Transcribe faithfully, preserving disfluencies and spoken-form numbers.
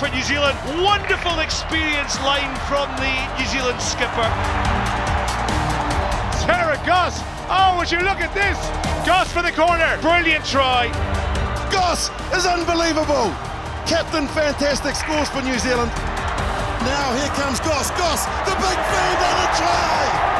for New Zealand. Wonderful experience line from the New Zealand skipper. Sarah Goss. Oh, would you look at this? Goss for the corner. Brilliant try. Goss is unbelievable. Captain fantastic, scores for New Zealand. Now here comes Goss. Goss, the big feed and a try.